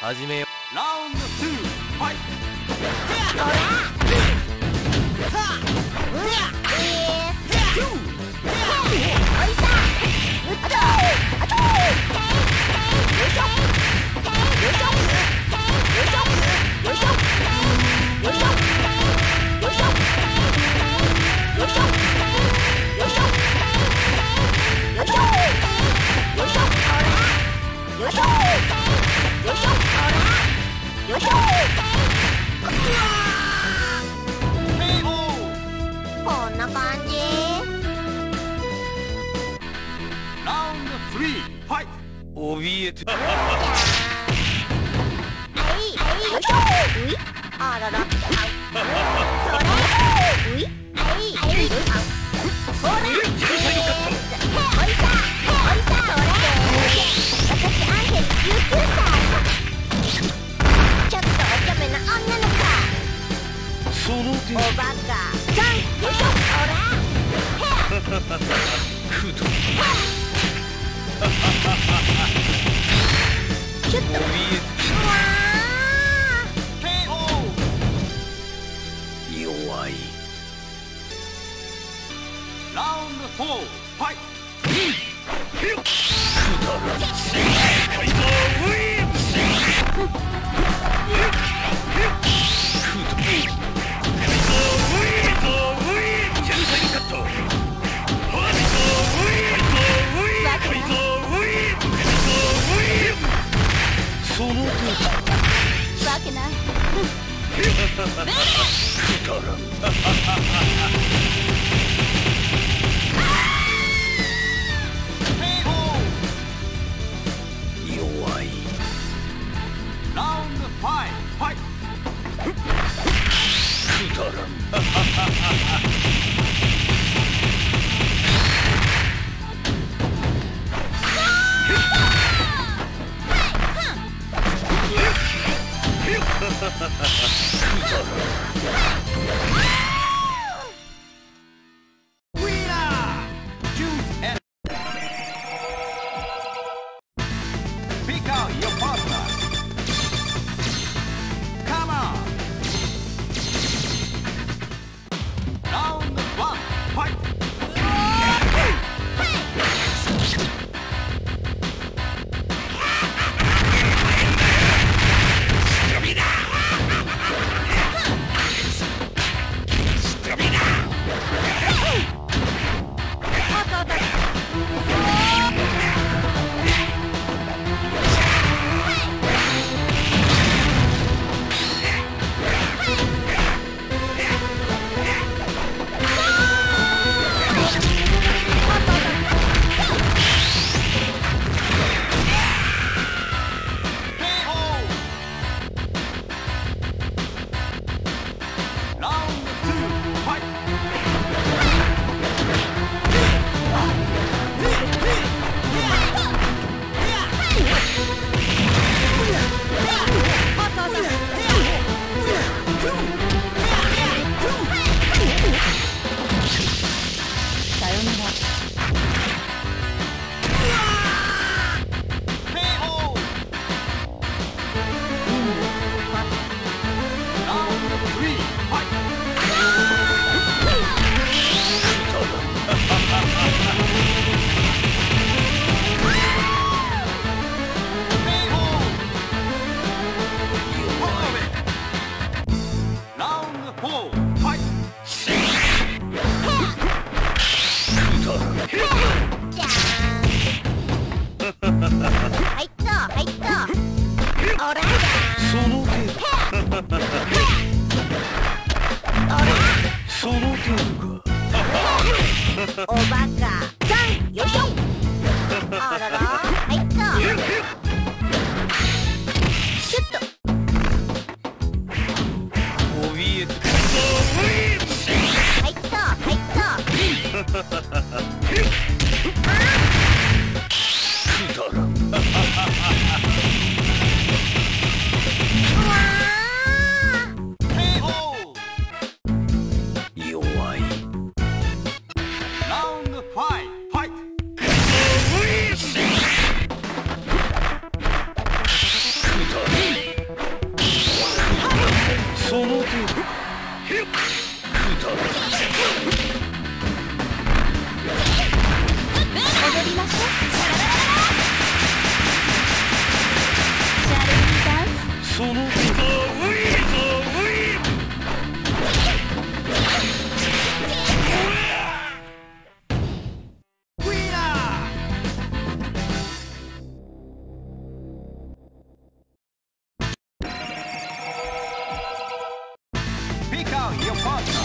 始めよ。 ラウンド2ファイこんな感じ。 ラウンド3ファイ怯えて。 あらら。それ。おバカさん、よいしょ、ほらクドちょっと怯えうわて弱い。 ラウンド4ファイくだらんカイザーウィーブその程度わけない。 くだらん。弱い。 ラウンド5ファイくだらん。 Pick out your partner. Come on. Round 1, fight. その Pick out your partner.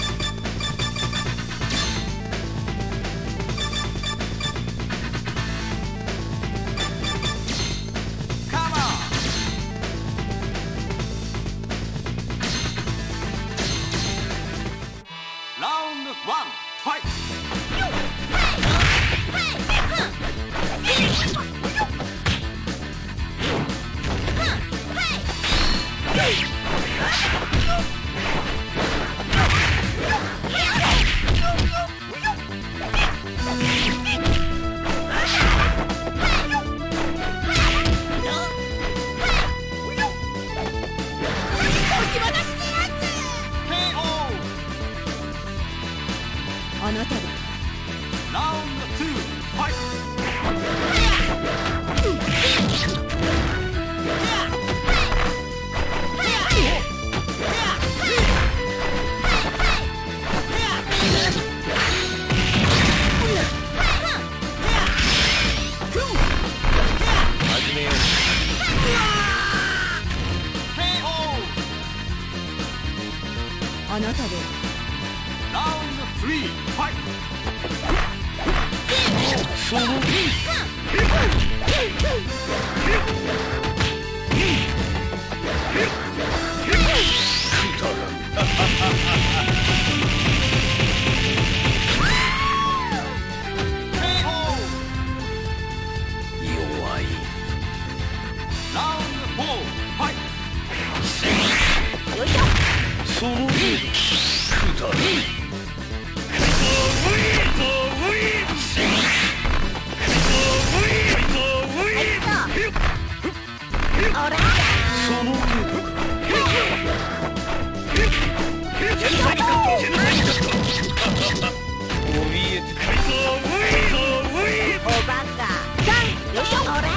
Come on. Round 1, fight. KO. あなただ。 Round 2, fight. KO. あなたで。 Round 3, fight. その弱い Round 4, fight. そのくだらないおらその怯えてくるおバカよいしょおら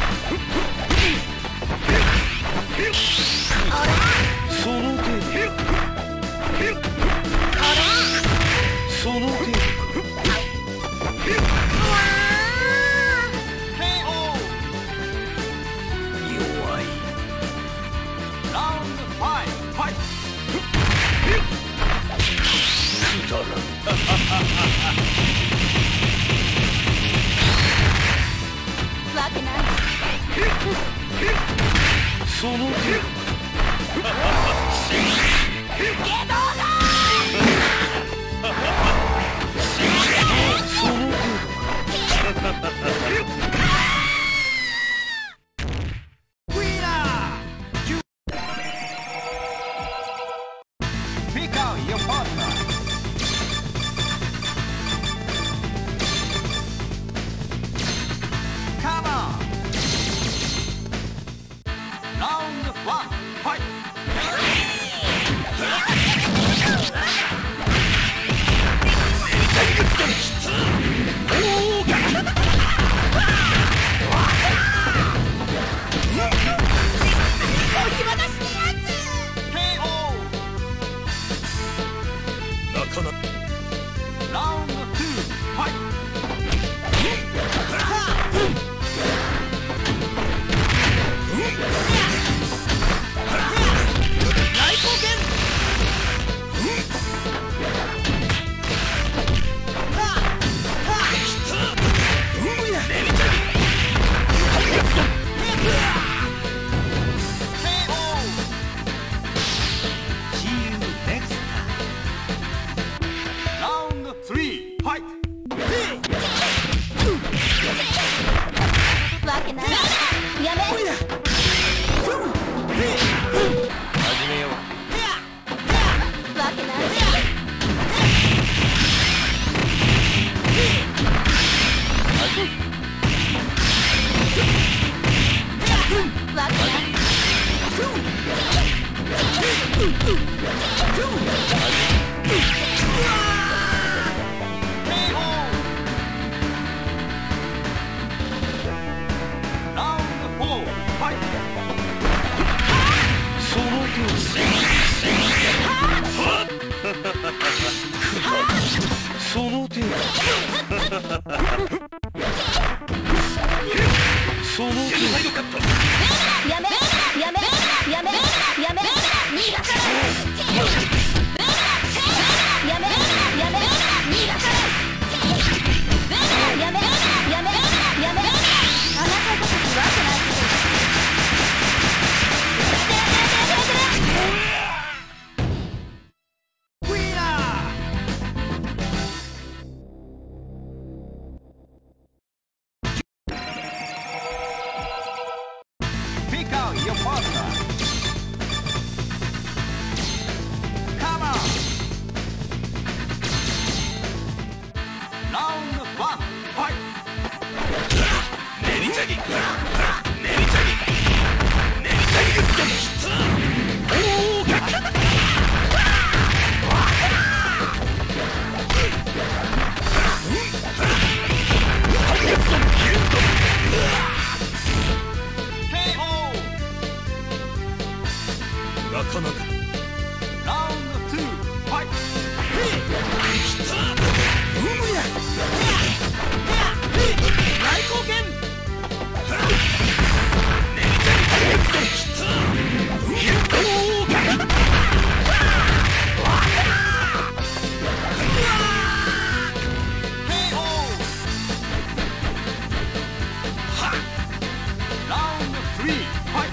おらその程度おらその程度 KO. 弱い Round 5, fight. くだらんわけないその程度その程度 Pick out your partner. Come on. Round 1, fight. KO. なかなか Round 2, fight. Round 3, fight. わけないやめ始めようわけないわけない Round 4, fight. そのサイドカット。 やめやめやめやめ逃がさないやめやめ逃がさないやめやめやめあなたごときわけないこと Pick out your partner. Come on. Round 1, fight. 練りチャギ。練りチャギ。練りチャギグッド。おお。なかなか。 Round 2, fight. 大貢献。 Round 3, fight.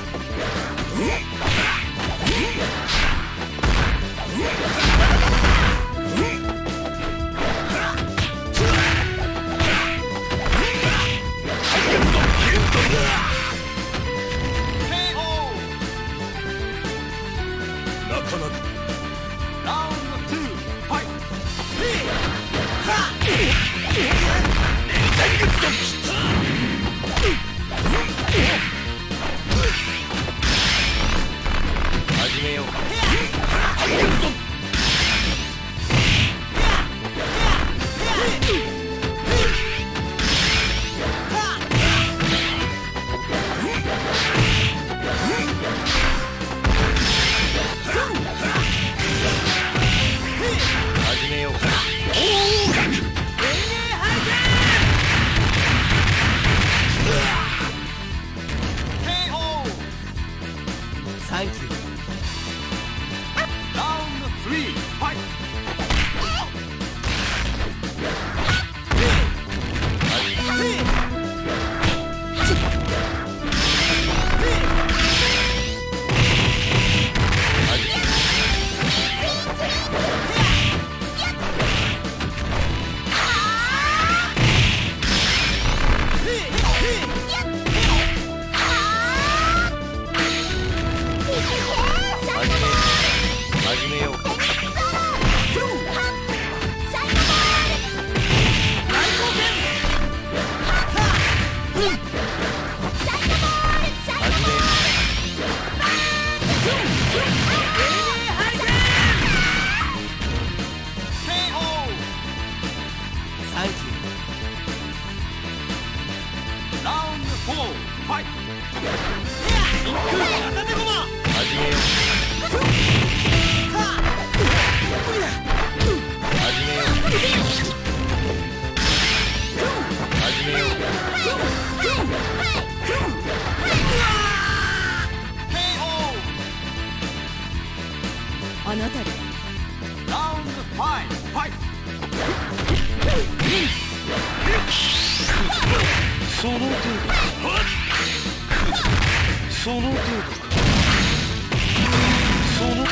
こあなたでその程度その程度その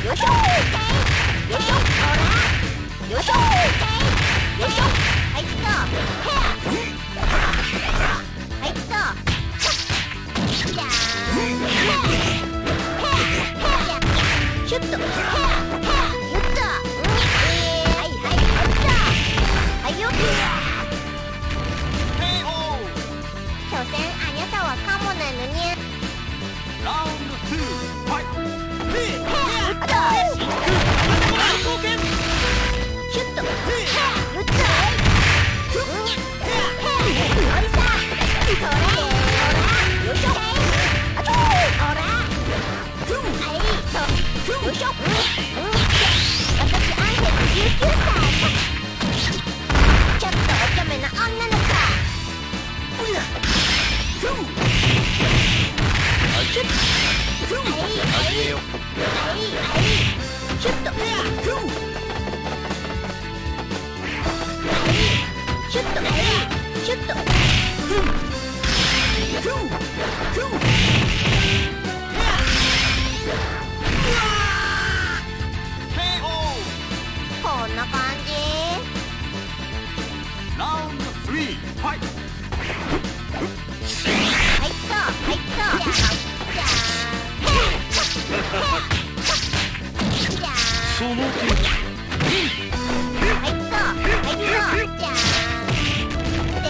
よいしょよいしょほらよいしょよいしょはいっとはいっとじゃーんシュッとゆったはいはいゆったはいよ所詮あなたはカモなのにラウンド2ファイトシュッとゆったよいしょあとほらはいよいしょ私アンヘル19歳ちょっとお茶目な女の子シュッはいシュッとシュッとシュッとこんな感じラウンド3ファイトはいっとはいっとじゃーんその手はいっとはいっとじゃーんで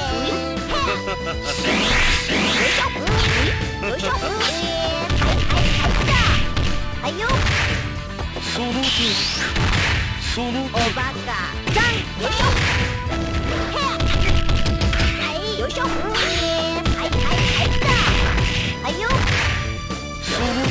よいしょよいしょはいよその手そのおバカじゃんよいしょはいよいしょはいはいはいっとはいよその手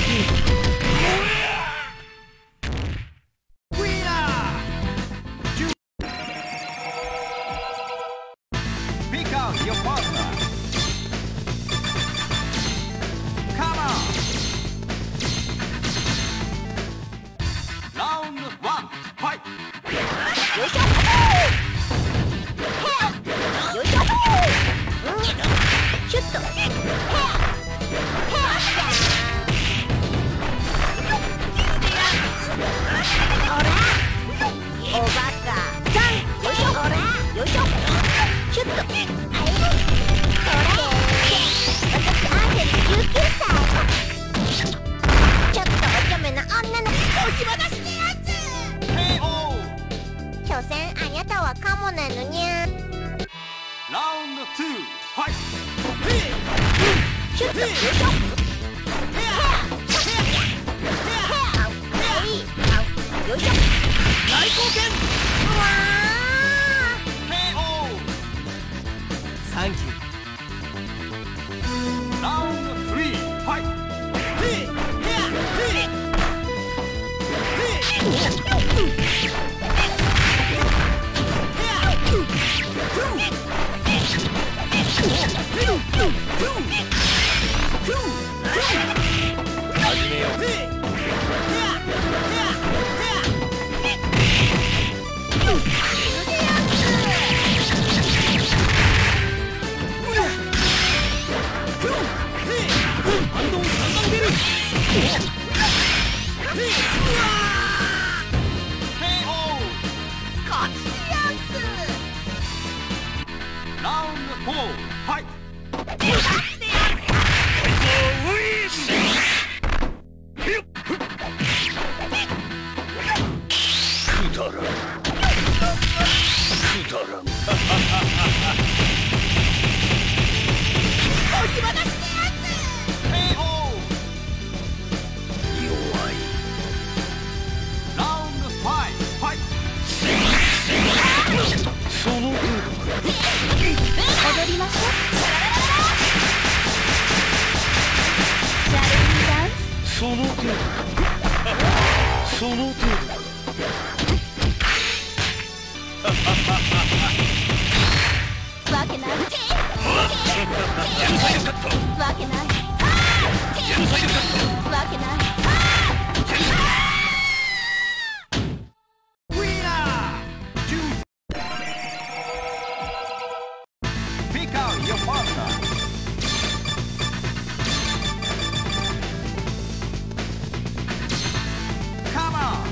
Pick out your partner. Come on. Round 1 fight. よいしょよいしょシュッとほらおバカじゃんよいしょほらよいしょシュッとはいほら私アンヘル19歳ちょっとお茶目な女の子お暇出しのやつ KO. 所詮あなたはカモなのにゃ Round 2 fight. シュッとよいしょよいしょ大貢献うわ KO. サンキュー Round 3 fight. 始めよう反動3番出る KO. 勝ちやす Round 4 fight. くだらんくだらんお暇出しのや KO. 弱い Round 5 fight. その程度つ踊りましょうチャレンジダンスその程度その程度わけないわけないわけない Winner. Pick out your partner. Come on.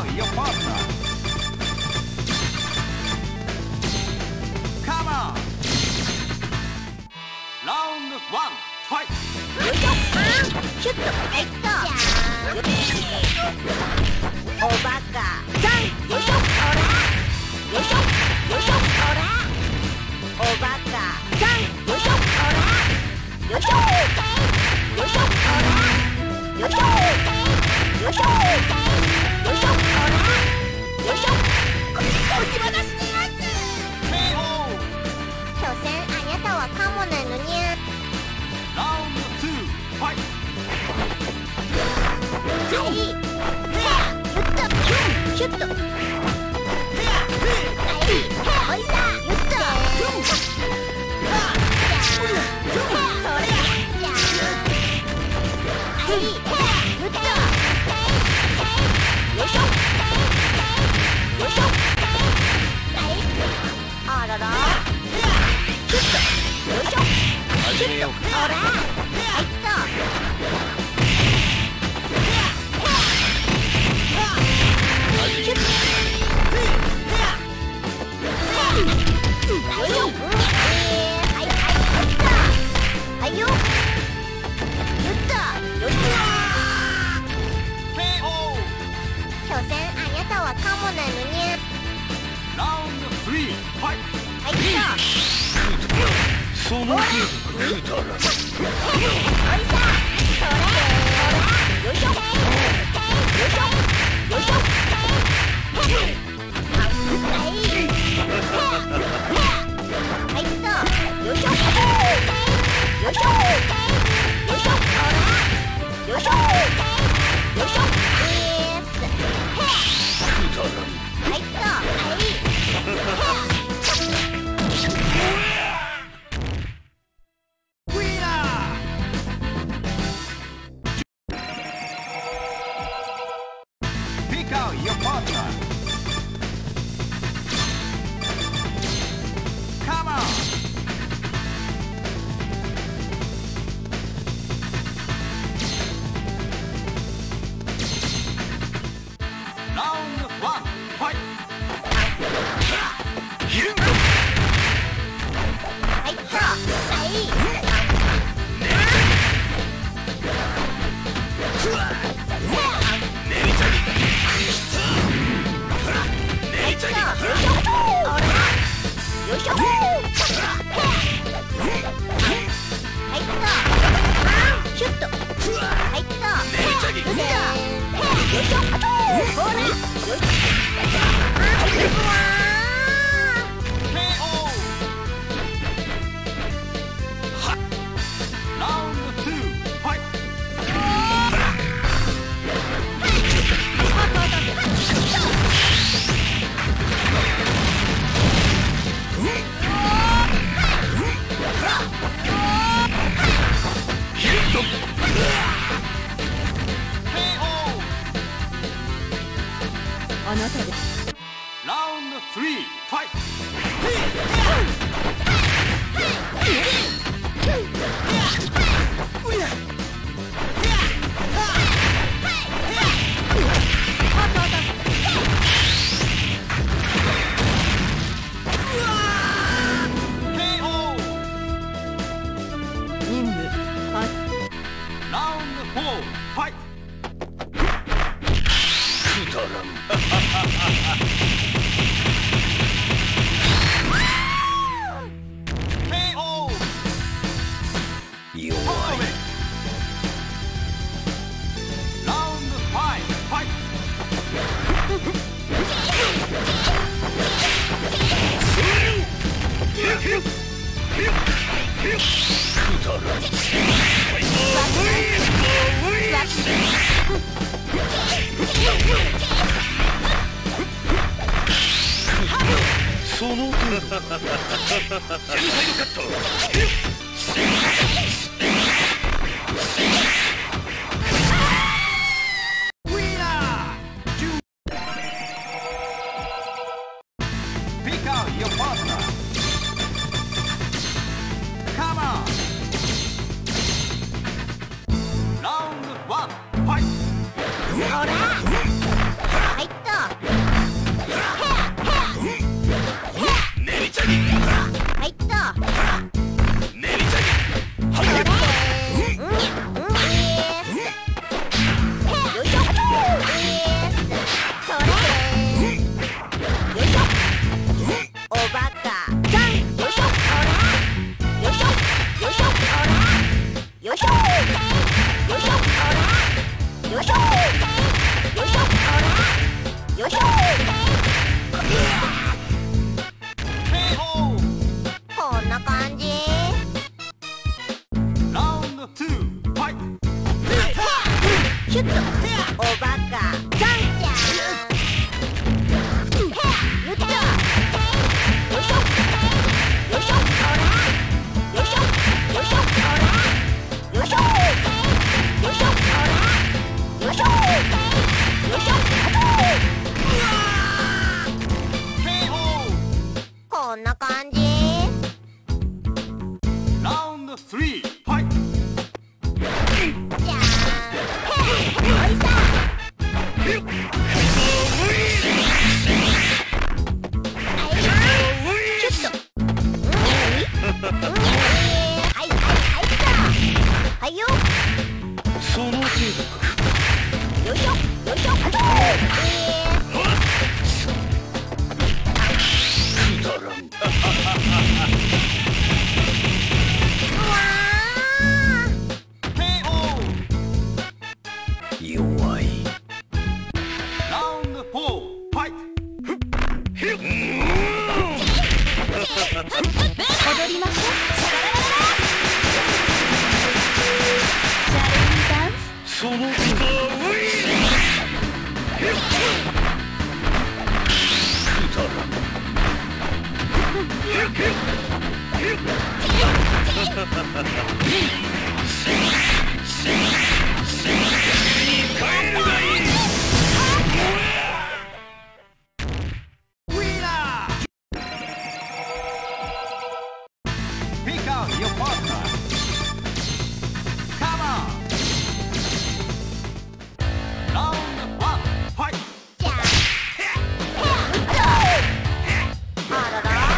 out your partner. Come on. Round 1, fight. よいしょシュッとはいっとおバカさんよいしょほらよいしょよいしょほらおバカさんよいしょほらよいしょよいしょほらよいしょよいしょよいしょほらよいしょ押し離しのやつ所詮あなたはカモなのにゃ Round 2, fight. はいゆっとシュッとはいおいさゆっとそれはいゆっとよいしょよいしょはいあららシュッとよいしょシュッとほらはいっとシュッとはいよはいはいはいっとはいよゆったよいしょ所詮あなたはカモなのに Round 3, fight. はいっとその程度のくだらない。 おいさそれよいしょよいしょよいしょはいはいっとよいしょよいしょよいしょほらよいしょよいしょくだらない。 はいっとはい Pick out your partner. Come on. Round 1, fight. はいっとはいよいしょはいっとシュッとはいっとよいしょほらよいしょ Round 2, fight. あなたです Round 3, fight. 任務 Round 4, fight. くだらん。弱い。 Round 5, fight. くだらん。その程度。ジェノサイドカット。 Pick out your partner. Come on. Round 1, fight. ほらはいっとよいしょ。よいしょ。こんな感じ。シュッとおバカジャンジャー。よいしょ。よいしょ。よいしょ。よいしょ。よいしょ。よいしょ。よいしょ。よいしょ。よいしょ。こんな感じ。 その程度か。 よいしょ。よいしょ。 くだらん。弱い。 踊りましょう。 その程度。くだらん。帰るがいい。 Pick out your partner. Come on. Round 1, fight. じゃああらら。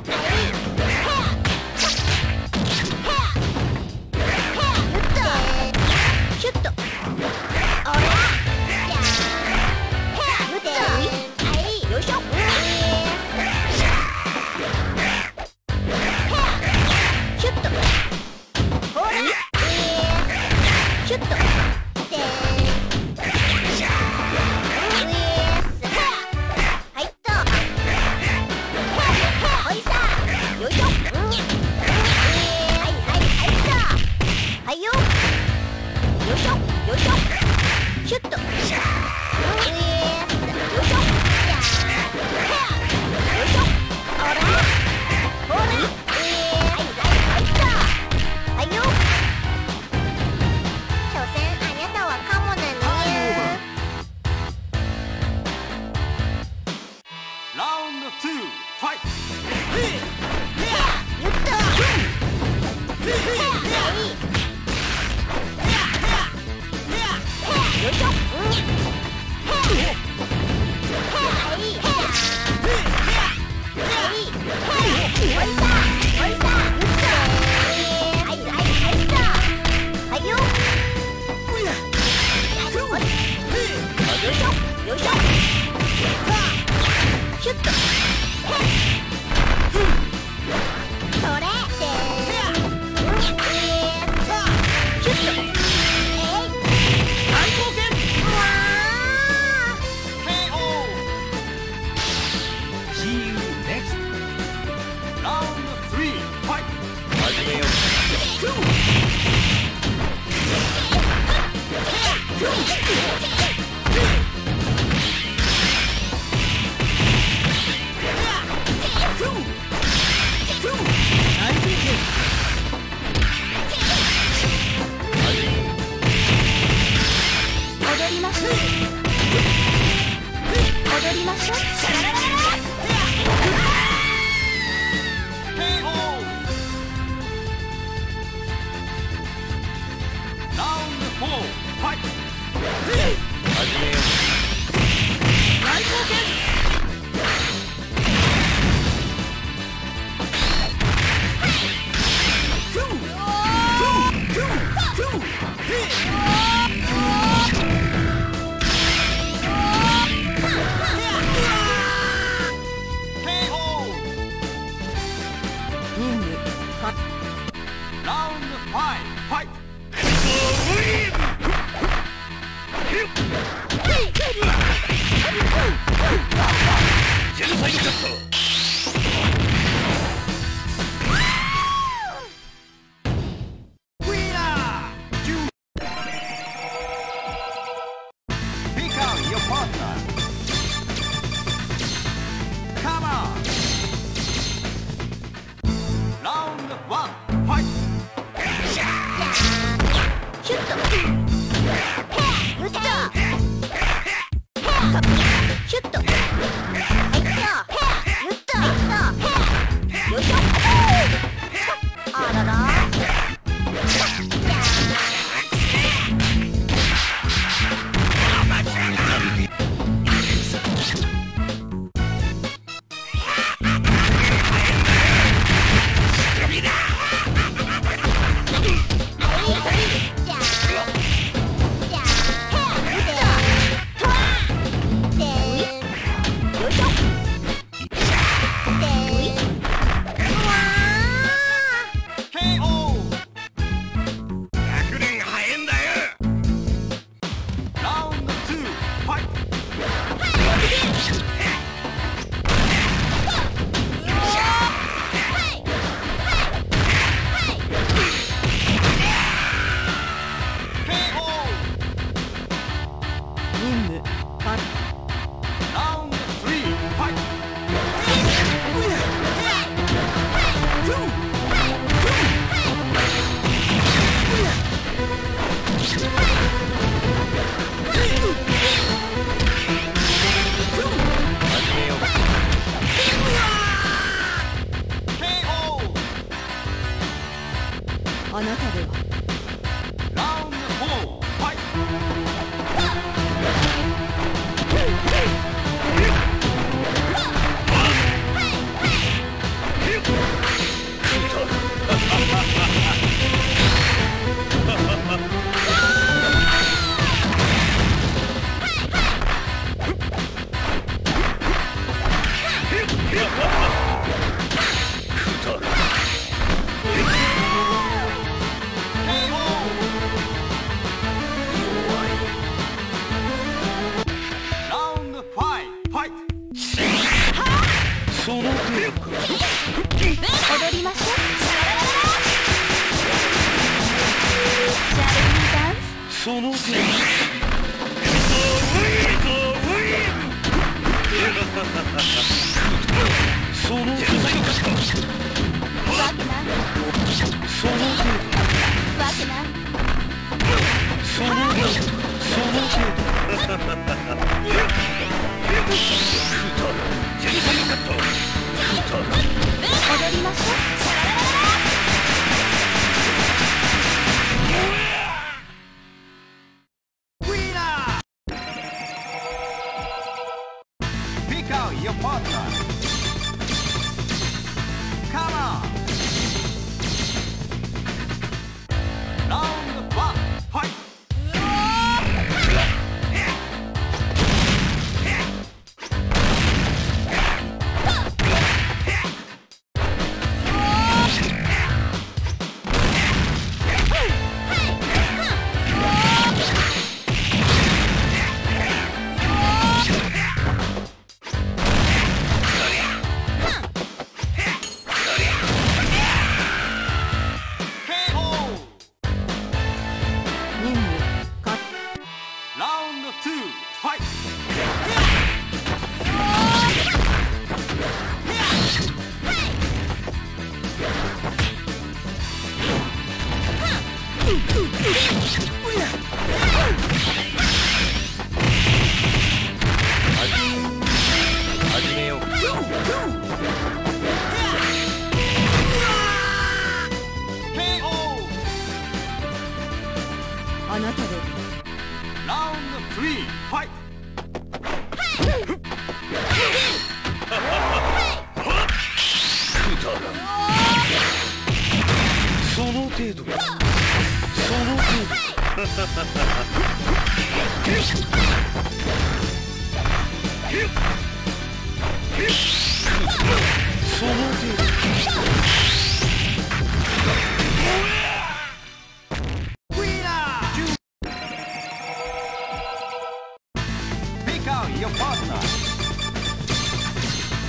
シュッと。おら。じゃあよいしょ。シュッと。ほら。シュッと。はいっと。ほいさ。よいしょ。はいよ。よいしょ。よいしょ。シュッと。よいしょ。よいしょ。ほら。ほら。はいよ。所詮あなたはカモなのよ。 Round 2, fight. ゆっと。よいしょ。シュッと。それでシュッと。 See you next. Round 3, fight. 始めよ踊りましょう。踊りましょう。 Round 4, fight. 始めよ大冒険。 ジェノサイドカット。 あなたでは。 ラウンド4、ファイその手を踊りましょう。 その手をその手をわけないその手をわけないその手をその手をジェノサイドカット。 踊りましょう。 Pick out your partner. Come on. Round 1, fight. Round 2, fight! 始めよう。 あなたで。 Round 3, fight! その程度。その程度。その程度。 Pick out your partner.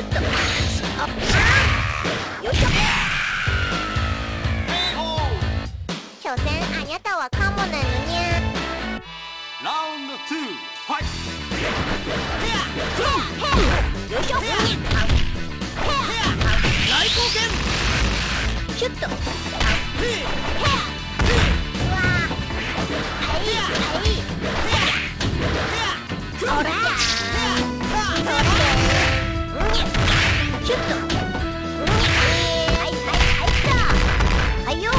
ュッと。あっ、よいしょ。所詮あにゃたはカモなのにゃ。 ラウンド2ファイト。 よいしょ。 大貢献。 シュッと。うわー、はいはい。ほらシュッと。はいはいはいっと。はいよ。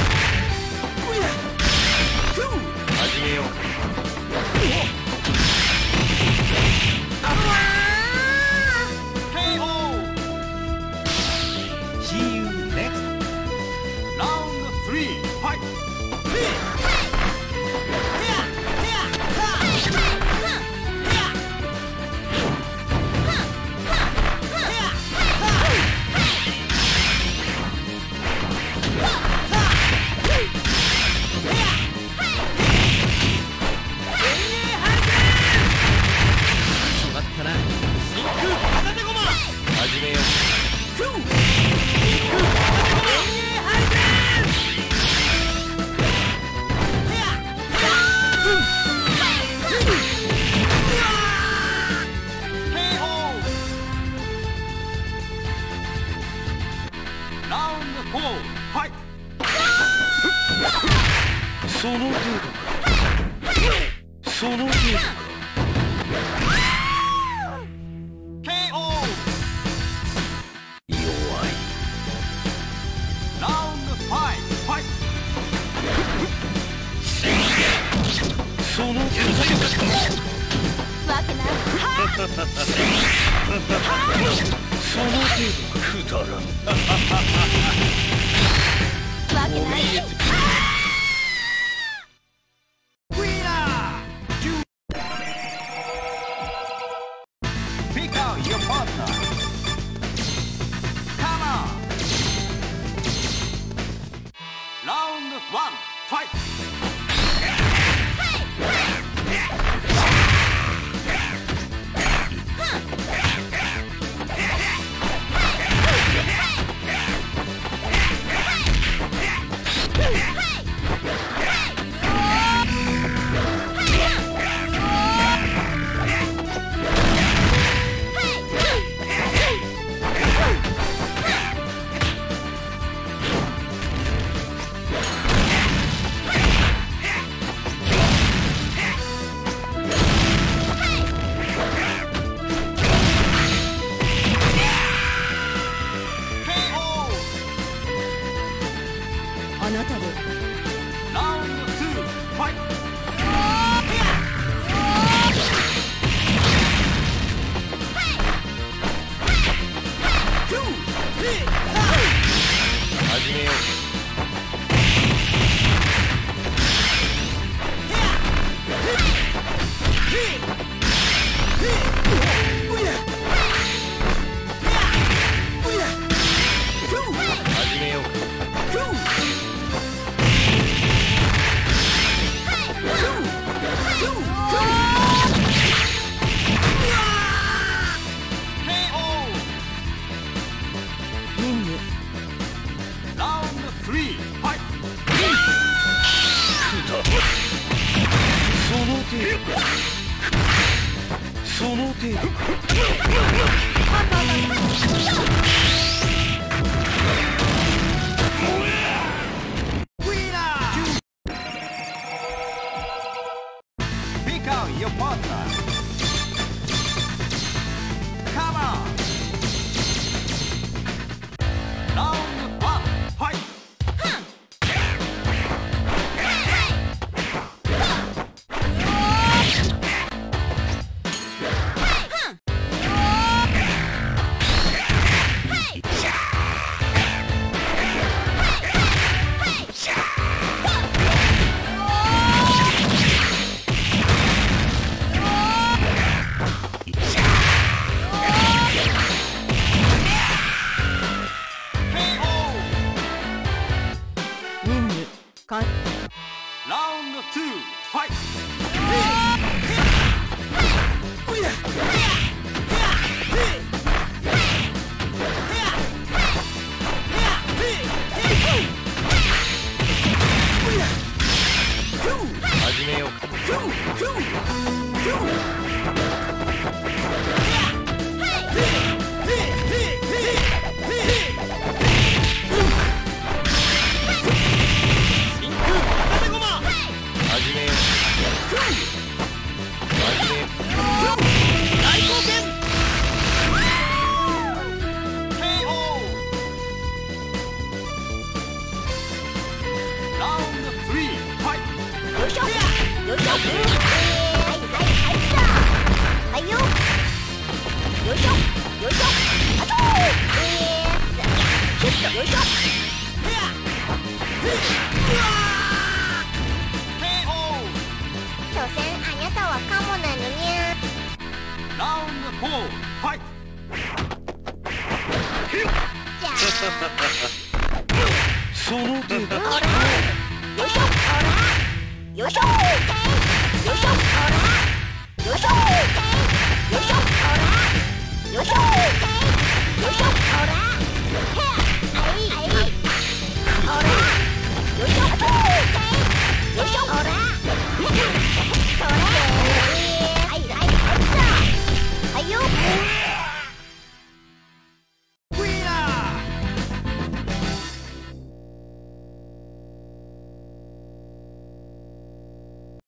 始めよう。See you next. ラウンド3ファイト。 始めよう。 ラウンド4ファイト。 その程度か。その程度か。 KO。 弱い。 ラウンド5ファイト。 その程度か。 わけない。 その程度か。くだらん。 わけない。 Pick out your partner. Come on. Round 1, fight. Pick out your partner. Come on. Round 1, fight. Round 2, fight! よいしょよいしょあとシュッとよいしょ所詮あなたはカモなのにゃ。 ラウンド4ファイト。 じゃあその手だ。 よいしょよいしょよいしょよいしょよいしょ